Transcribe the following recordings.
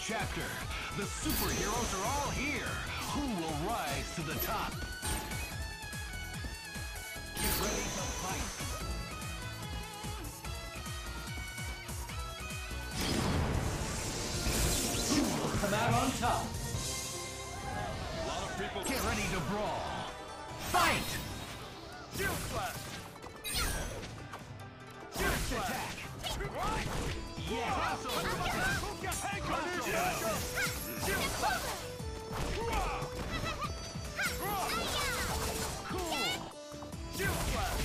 chapter. The superheroes are all here. Who will rise to the top? Get ready to fight. Who will come out on top? A lot of people. Get ready to brawl. Fight! Shield slash. First attack. Yeah. Crossover attack. Crossover attack. Shield slash. Cool. Shield slash.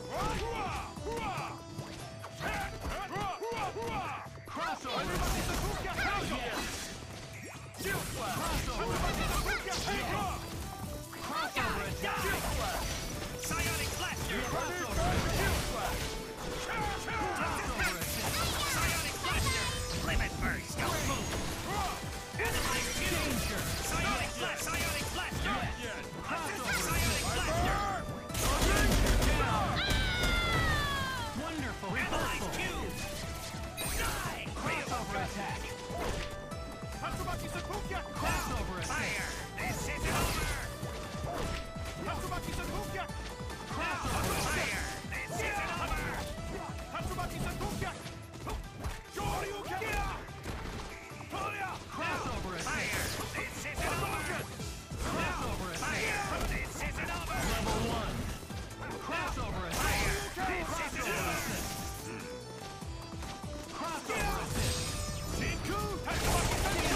Crossover attack. Yes. Shield slash. Crossover attack. Crossover attack. Shield slash. Psionic Blaster! Crossover attack. Shield slash. Crossover attack. Psionic Blaster! Limit Burst! Don't move! Analyze Q! Danger. Psionic Blast! Psionic Blaster! Yes. Crossover Psionic Blaster! down. Wonderful. Analyze Q! Die! Crossover attack. Tatsumaki Sakuya. Crossover attack. Fire! This isn't over! Tatsumaki Sakuya. Crossover attack. Fire! This isn't over! Tatsumaki Sakuya. Shoryuken. Crossover attack. Fire! This isn't over! Crossover attack. Fire! This isn't over! Level 1. Crossover attack. Fire! This isn't Crossover over! assist. Crossover assist. Shinku. Tatsumaki Sakuya.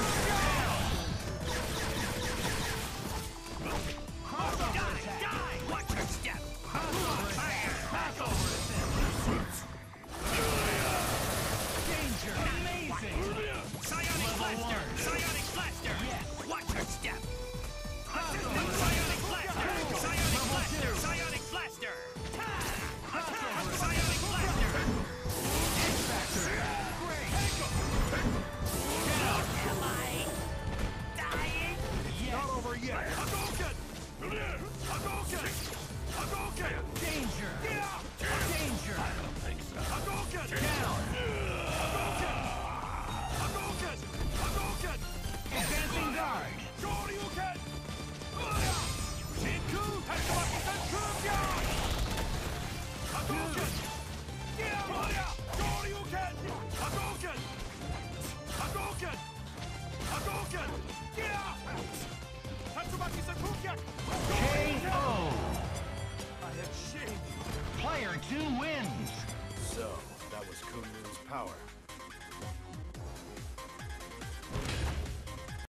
Crossover Die! attack. Die! Watch your step! Crossover attack. Fire! Crossover assist. Danger. Amazing. Psionic Level Blaster! 1. Psionic Blaster! Yes. Watch your step! Crossover attack. Psionic Blaster! Psionic Level Blaster! 2. Psionic Blaster! Crossover attack. Psionic Blaster! X-Factor. Great. Am I dying? Yes. Not over yet. Hadouken. Hadouken. Hadouken. Danger. Danger. Hadouken. Down. Hadouken. Hadouken. Advancing guard. Shoryuken. Shinku. Tatsumaki Sakuya. Hadouken. Shoryuken. Hadouken. Hadouken. Hadouken. Tatsumaki Sakuya. KO. I have shamed you. Player 2 wins. So, that was Kunu's power.